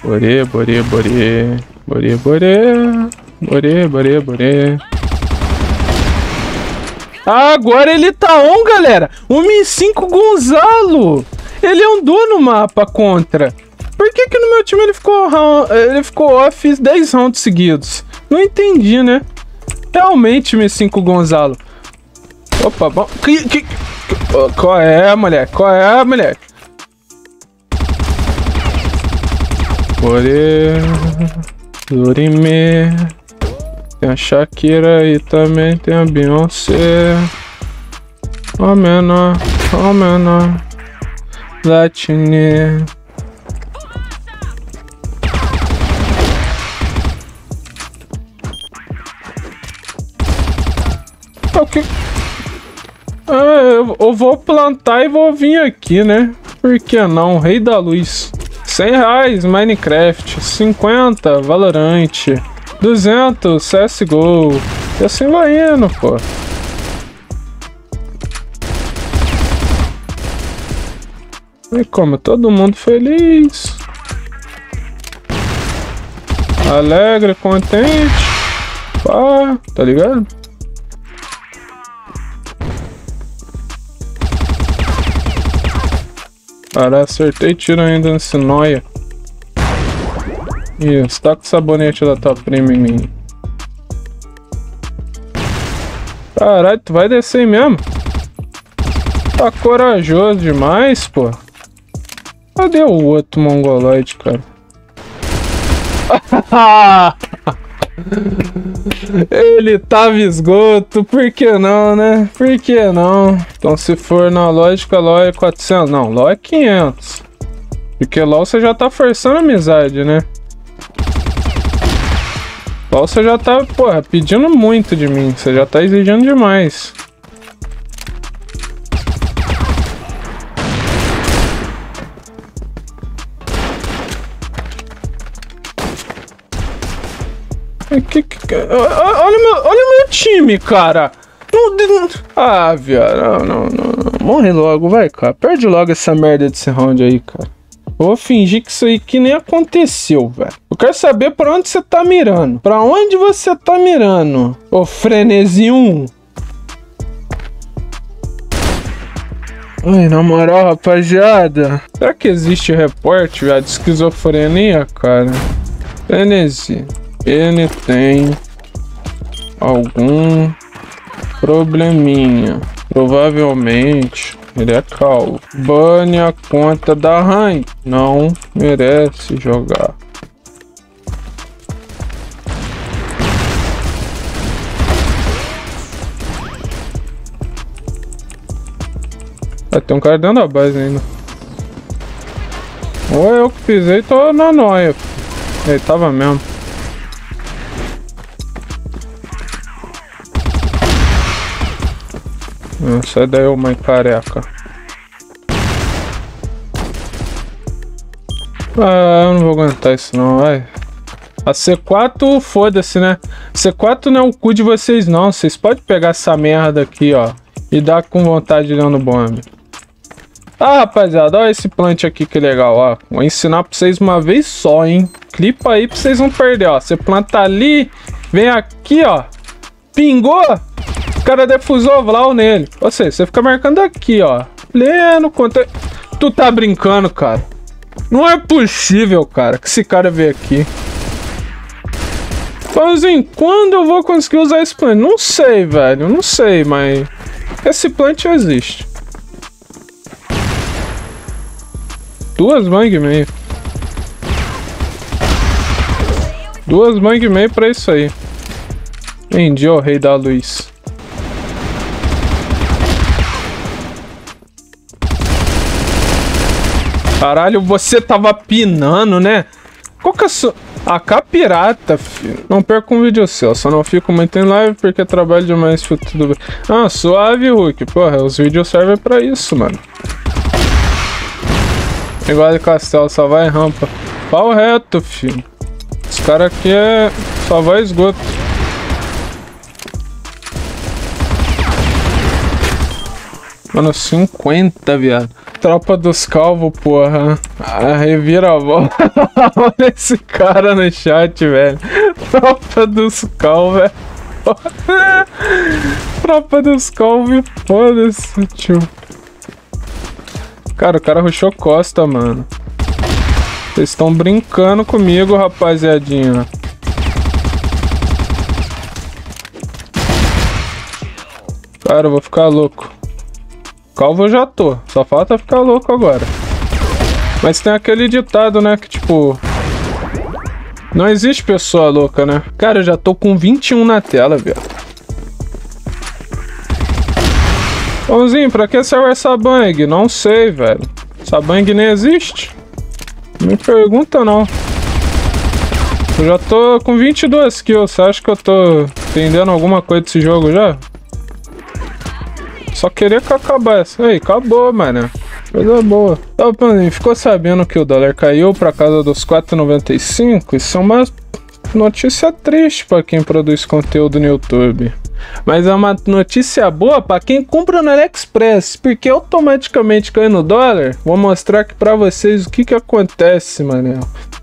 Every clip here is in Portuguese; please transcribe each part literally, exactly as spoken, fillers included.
Bore, bore, bore. Bore, bore. Bore, bore, bore. Ah, agora ele tá on, galera. O Mi cinco Gonzalo. Ele andou no mapa contra. Por que que no meu time ele ficou, ele ficou off dez rounds seguidos? Não entendi, né? Realmente, Mi cinco Gonzalo. Opa, bom. Que, que, que, qual é, moleque? Qual é, moleque? Bore. Dorime. Tem a Shakira e também tem a Beyoncé. Oh, menor. Oh, menor. Latine. Ok. Ah, eu, eu vou plantar e vou vir aqui, né? Por que não? Rei da Luz. cem reais Minecraft. cinquenta Valorant. duzentos C S G O. E assim vai indo, pô. E como? Todo mundo feliz. Alegre, contente. Pá, tá ligado? Cara, acertei tiro ainda nesse noia. Isso, tá com o sabonete da tua prima em mim. Caralho, tu vai descer aí mesmo? Tá corajoso demais, pô. Cadê o outro mongoloide, cara? Ele tava esgoto, por que não, né? Por que não? Então se for na lógica, LOL é quatrocentos. Não, LOL é quinhentos. Porque LOL você já tá forçando amizade, né? LOL você já tá, porra, pedindo muito de mim. Você já tá exigindo demais. Que, que, olha, meu, olha o meu time, cara. Não, não, ah, viado. Não, não, não, não. Morre logo, vai, cara. Perde logo essa merda desse round aí, cara. Eu vou fingir que isso aí que nem aconteceu, velho. Eu quero saber pra onde você tá mirando. Pra onde você tá mirando, ô frenesi um? Ai, na moral, rapaziada. Será que existe reporte, velho, de esquizofrenia, cara? Frenesi. Ele tem algum probleminha. Provavelmente ele é calvo. Bane a conta da rainha. Não merece jogar. Ah, tem um cara dentro da base ainda. Ou eu que pisei, tô na noia. Ele tava mesmo. Sai daí, ô mãe careca. Ah, eu não vou aguentar isso não, vai. A C quatro, foda-se, né? C quatro não é o cu de vocês não. Vocês podem pegar essa merda aqui, ó, e dar com vontade de dando bomba. Ah, rapaziada, olha esse plant aqui que legal, ó. Vou ensinar pra vocês uma vez só, hein. Clipa aí pra vocês não perder, ó. Você planta ali, vem aqui, ó. Pingou. O cara defusou o Vlau nele. Ou seja, você fica marcando aqui, ó. Pleno contra... Tu tá brincando, cara. Não é possível, cara, que esse cara veio aqui. Pãozinho, quando eu vou conseguir usar esse plant? Não sei, velho. Não sei, mas... Esse plant existe. Duas mangue e meio. Duas mangue e meio pra isso aí. Entendi, ó, Rei da Luz. Caralho, você tava pinando, né? Qual que é a sua... A K pirata, filho. Não perca um vídeo seu, só não fico muito em live porque trabalho demais, filho, tudo bem. Ah, suave, Hulk. Porra, os vídeos servem pra isso, mano. Igual de castelo, só vai rampa. Pau reto, filho. Esse cara aqui é... Só vai esgoto. Mano, cinquenta, viado. Tropa dos calvos, porra. A reviravolta. Olha esse cara no chat, velho. Tropa dos calvos, velho. Tropa dos calvos, foda-se, tio. Cara, o cara rushou Costa, mano. Vocês estão brincando comigo, rapaziadinha. Cara, eu vou ficar louco. Calvo eu já tô. Só falta ficar louco agora. Mas tem aquele ditado, né? Que tipo... não existe pessoa louca, né? Cara, eu já tô com vinte e um na tela, velho. Pãozinho, pra que serve essa bang? Não sei, velho. Essa bang nem existe? Não me pergunta, não. Eu já tô com vinte e duas kills. Você acha que eu tô entendendo alguma coisa desse jogo já? Só queria que acabasse. Aí, acabou, mano. Coisa boa. Então, Pãozinho, ficou sabendo que o dólar caiu pra casa dos quatro e noventa e cinco? Isso é uma notícia triste pra quem produz conteúdo no YouTube. Mas é uma notícia boa pra quem compra no AliExpress, porque automaticamente caindo o dólar, vou mostrar aqui pra vocês o que que acontece, mano.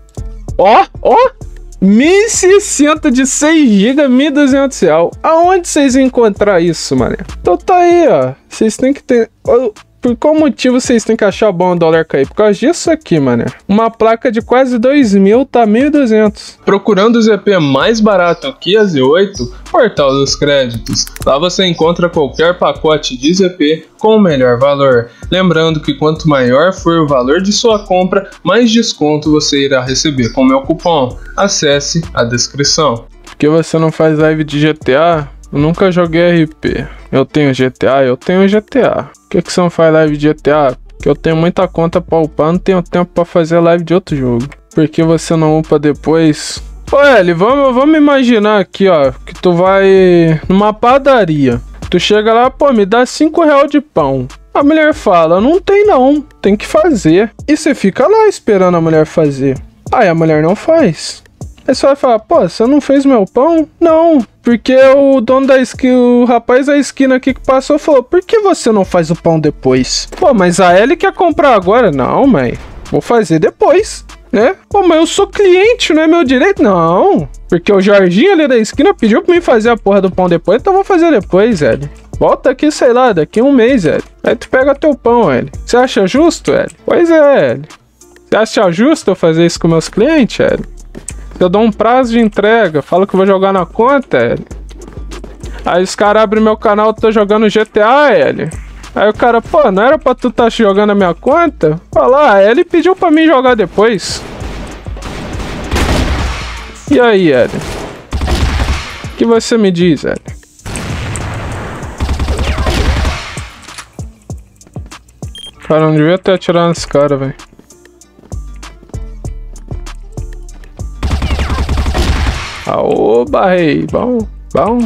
Ó, ó, mil e sessenta de seis gigas, mil e duzentos reais. Aonde vocês vão encontrar isso, mano? Então tá aí, ó. Vocês têm que ter... Por qual motivo vocês têm que achar bom o dólar cair? Por causa disso aqui, mano. Uma placa de quase dois mil tá mil e duzentos. Procurando o Z P mais barato que a Z oito, Portal dos Créditos. Lá você encontra qualquer pacote de Z P com o melhor valor. Lembrando que quanto maior for o valor de sua compra, mais desconto você irá receber com o meu cupom. Acesse a descrição. Por que você não faz live de G T A? Eu nunca joguei R P. Eu tenho G T A, eu tenho G T A. Por que que você não faz live de G T A? Porque eu tenho muita conta pra upar, não tenho tempo pra fazer live de outro jogo. Por que você não upa depois? Ô Eli, vamos, vamos imaginar aqui, ó, que tu vai numa padaria. Tu chega lá, pô, me dá cinco reais de pão. A mulher fala, não tem não, tem que fazer. E você fica lá esperando a mulher fazer. Aí a mulher não faz. Aí você vai falar, pô, você não fez meu pão? Não, porque o dono da esquina, o rapaz da esquina aqui que passou falou, por que você não faz o pão depois? Pô, mas a Ellie quer comprar agora? Não, mãe, vou fazer depois, né? Pô, mas eu sou cliente, não é meu direito? Não, porque o Jorginho ali da esquina pediu pra mim fazer a porra do pão depois, então eu vou fazer depois, Ellie. Volta aqui, sei lá, daqui a um mês, Ellie. Aí tu pega teu pão, Ellie. Você acha justo, Ellie? Pois é, Ellie. Você acha justo eu fazer isso com meus clientes, Ellie? Eu dou um prazo de entrega, falo que vou jogar na conta, L. Aí os caras abrem meu canal, eu tô jogando G T A, L. Aí o cara, pô, não era pra tu tá jogando a minha conta? Fala, ah, ele pediu pra mim jogar depois. E aí, L? O que você me diz, L? Cara, não devia ter atirado nesse cara, velho. Aô, barrei. Bom, bom.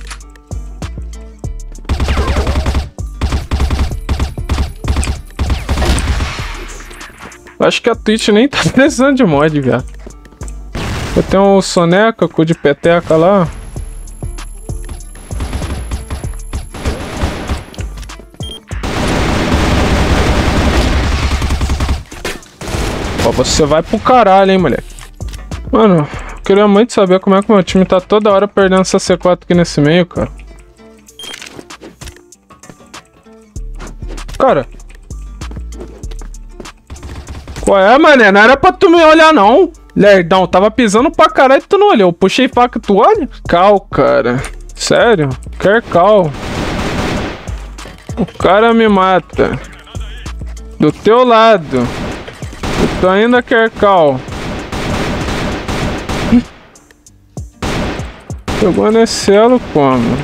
Acho que a Twitch nem tá precisando de mod, velho. Eu tenho um soneca, cu de peteca lá. Ó, você vai pro caralho, hein, moleque. Mano... Queria muito saber como é que meu time tá toda hora perdendo essa C quatro aqui nesse meio, cara. Cara. Qual é, mané? Não era pra tu me olhar, não. Lerdão, tava pisando pra caralho e tu não olhou. Eu puxei faca e tu olha? Cal, cara. Sério? Quer cal. O cara me mata. Do teu lado. Tu ainda quer cal. Jogou nesse elo como?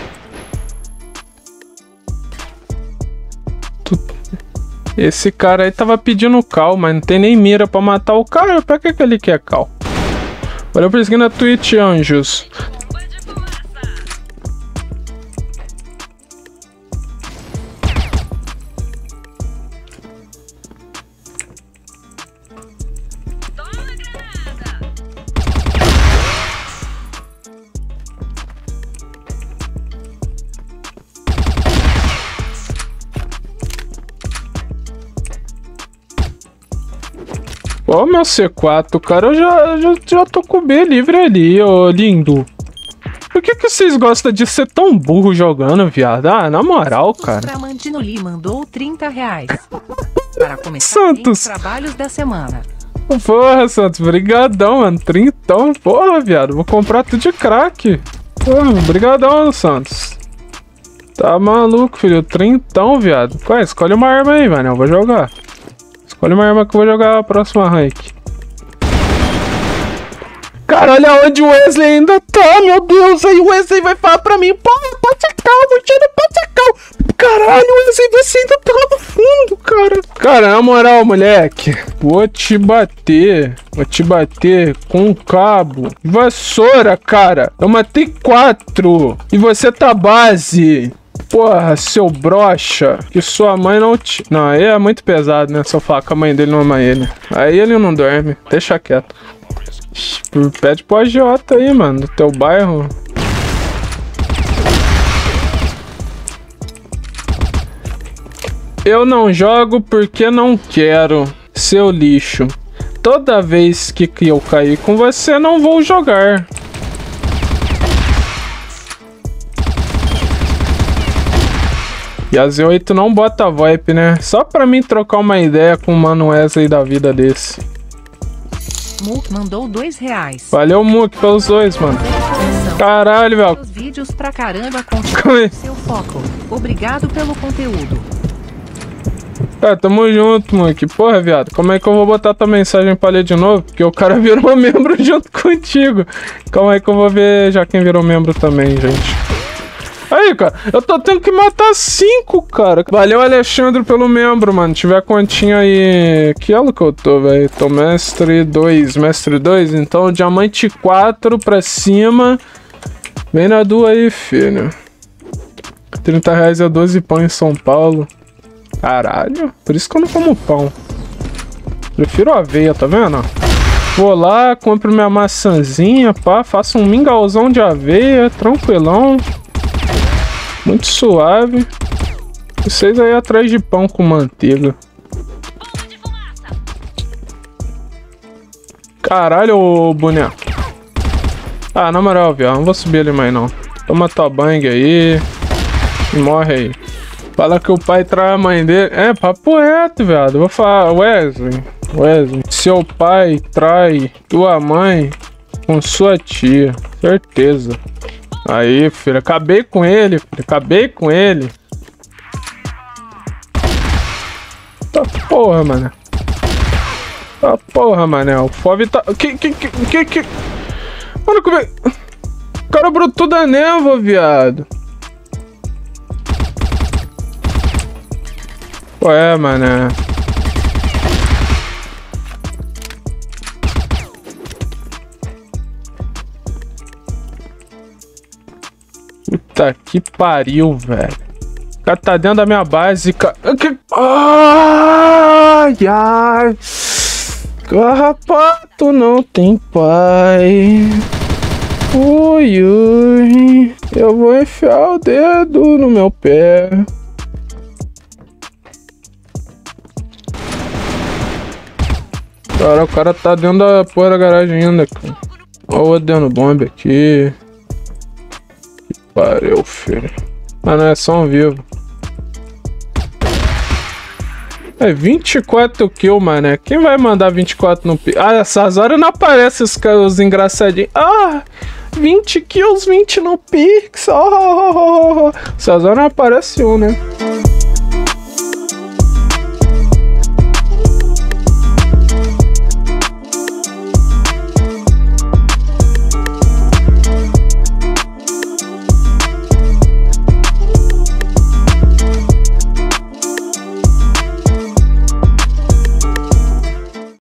Tu... Esse cara aí tava pedindo cal, mas não tem nem mira pra matar o cara. Pra que que ele quer cal? Valeu por seguir na Twitch, anjos. Ó, meu C quatro, cara, eu já, já, já tô com o B livre ali, ô lindo. Por que que vocês gostam de ser tão burro jogando, viado? Ah, na moral, cara. Tramantino Lee mandou trinta reais. Para começar Santos. os trabalhos da semana. Porra, Santos, brigadão, mano. Trintão, porra, viado. Vou comprar tudo de crack. Porra, brigadão, Santos. Tá maluco, filho. Trintão, viado. Qual é? Escolhe uma arma aí, mano. Eu vou jogar. Escolhe uma arma que eu vou jogar a próxima rank. Cara, olha onde o Wesley ainda tá, meu Deus. Aí o Wesley vai falar pra mim, porra, pode ser calmo, tira, pode ser calmo. Caralho, Wesley, você ainda tá lá no fundo, cara. Cara, na moral, moleque, vou te bater. Vou te bater com um cabo. Vassoura, cara. Eu matei quatro. E você tá base. Porra, seu brocha. Que sua mãe não te... Não, aí é muito pesado, né? Se eu falar que a mãe dele não ama ele. Aí ele não dorme. Deixa quieto. Pede pro agiota aí, mano, do teu bairro. Eu não jogo porque não quero, seu lixo. Toda vez que eu cair com você, não vou jogar. E a Z oito não bota VoIP, né? Só pra mim trocar uma ideia com o Mano Wesley da vida desse. Muk mandou dois reais. Valeu, Muk, pelos dois, mano. Caralho, velho. Os vídeos pra caramba com seu foco. Obrigado pelo conteúdo. Tá, tamo junto, Muk. Porra, viado. Como é que eu vou botar tua mensagem pra ler de novo? Porque o cara virou membro junto contigo. Calma aí que eu vou ver já quem virou membro também, gente. Aí, cara, eu tô tendo que matar cinco, cara. Valeu, Alexandre, pelo membro, mano. Tiver continha aí... Que elo que eu tô, velho? Tô mestre dois. Mestre dois? Então, diamante quatro pra cima. Vem na dua aí, filho. trinta reais é doze pão em São Paulo. Caralho. Por isso que eu não como pão. Prefiro aveia, tá vendo? Vou lá, compro minha maçãzinha, pá. Faço um mingauzão de aveia, tranquilão. Muito suave. Vocês aí atrás de pão com manteiga. Caralho, ô boneco. Ah, na moral, viado, não vou subir ali mais não. Toma tua bang aí. E morre aí. Fala que o pai trai a mãe dele. É, papo reto, viado. Vou falar, Wesley. Wesley. Seu pai trai tua mãe com sua tia. Certeza. Aí, filho, acabei com ele, filho, acabei com ele. Tá porra, mano. Tá porra, mané. O Fove tá... Que, que, que, que, que... Mano, como é... O cara brotou da névoa, viado. Ué, mané. Puta que pariu, velho. O cara tá dentro da minha base. Ca... Ai, ai. Carrapato não tem pai. Ui, ui. Eu vou enfiar o dedo no meu pé. Cara, o cara tá dentro da porra da garagem ainda, cara. Ó, o outro dando bomba aqui. Pariu, filho. Mas não é só um vivo. É vinte e quatro kills, mané. Quem vai mandar vinte e quatro no pi? Ah, essas horas não aparecem os, os engraçadinhos. Ah, vinte kills, vinte no Pix. Oh, oh, oh, oh. Essas horas não aparece um, né?